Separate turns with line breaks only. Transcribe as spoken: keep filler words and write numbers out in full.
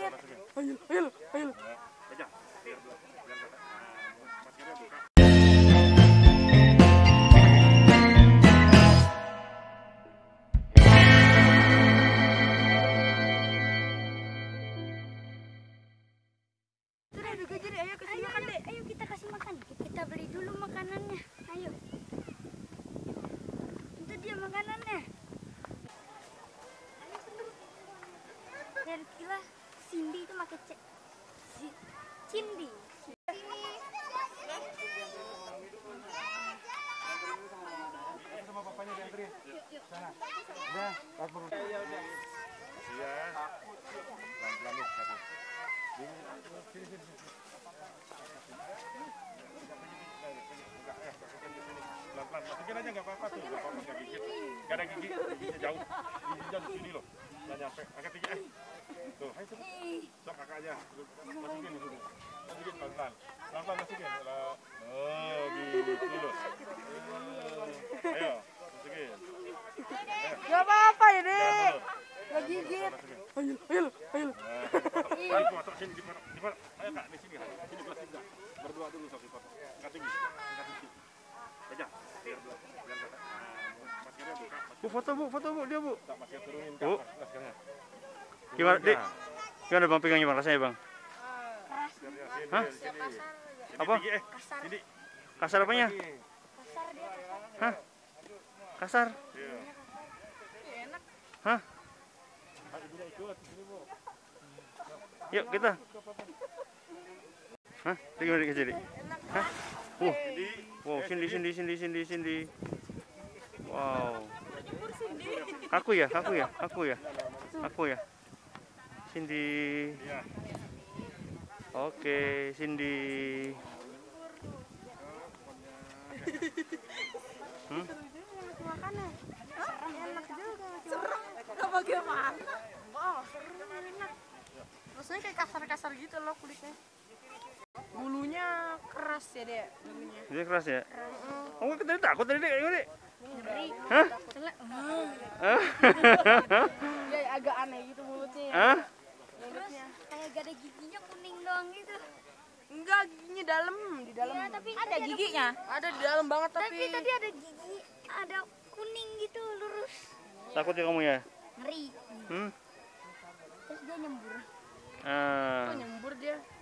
gigit. Ayo, ayo, ayo.
Aja. Biar biar maskernya buka.
Sudah udah jadi, ayo kasih
Ayo,
makan
ayo,
deh.
ayo kita kasih makan. Kita beli dulu makanannya. Ayo. Itu dia makanannya. Dan kira Cindy itu pakai C. Si- Cindy.
Sama papanya dianterin. Sana. Udah, lapor. Ya udah. Iya. Pelan-pelan nih satu. Sini sini sini. Pelan-pelan, masukin aja nggak apa-apa tuh, nggak apa-apa, nggak gigit, nggak ada gigi, giginya jauh, giginya di sini loh, nggak nyampe, angkat tinggi, eh, tuh, ayo coba, sok kakak aja, masukin di sini, masukin pelan-pelan, pelan-pelan masukin, oh gitu loh, ayo, masukin,
Gak apa-apa ya, Dek.
jangan dulu,
Gak gigit.
masukin,
Ayo, ayo, ayo.
nah, dipotong, sini dipotong, dipotong, ayo kak, di sini, sini kelas tiga, berdua dulu sok dipotong, angkat tinggi, angkat tinggi. Aja, biar biar biar maskernya buka.
Bu, foto bu, foto bu, dia bu.
Tak masker turunin
Bu.
Kak, maskernya.
Gimana, Dik? Gimana bang pegangnya bang, rasanya bang?
Maskernya sini,
Hah?
sini. Sini
Apa?
tinggi, eh.
Kasar.
Sini.
Kasar apanya?
Lagi.
Kasar dia kasar.
Hah? Kasar?
Iya.
Hah?
Ah, ibunya ikut sini, Bu.
Yuk kita. Hah? Dik, gimana Dik, Dik? Hah? Uh.
Sini.
Wow, Cindy, Cindy, Cindy, Cindy, Cindy. Wow. Aku ya, aku ya, aku ya, aku ya. Cindy.
Iya.
Oke, Cindy. Hmm?
Makannya. Enak juga.
Gak bagaimana? Wow, seru enak. Rasanya kayak kasar-kasar gitu loh kulitnya. Bulunya keras ya, Dek. Bulunya.
Dia keras ya? Oh, tadi takut tadi Dek, gimana Dek?
Ngeri.
Hah? Hah?
Ya agak aneh gitu mulutnya ya.
Hah?
Terus kayak gak ada giginya, kuning doang gitu.
Enggak, giginya dalam, di dalam.
Iya, tapi
ada
tadi
giginya. Ada di dalam banget tapi.
Tapi tadi ada gigi, ada kuning gitu lurus.
Takut ya kamu ya?
Ngeri.
Hmm?
Terus dia nyembur.
Ah.
Oh, nyembur dia.